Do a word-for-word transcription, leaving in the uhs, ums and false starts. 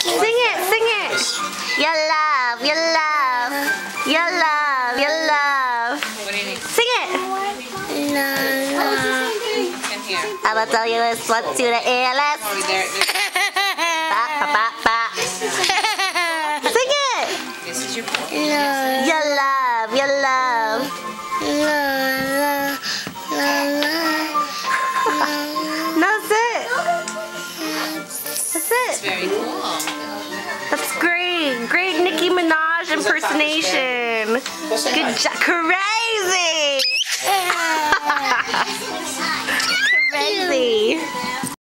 Sing it, sing it. Your love, your love, your love, your love. What do you need? Sing it. In here. I'm gonna tell you this one to the A L S. Oh, there. Ba, ba, ba, ba. Sing it. This is your Your love, your love. That's it. That's It's it. very cool. That's great. Great Nicki Minaj impersonation. Good job. Crazy. Crazy.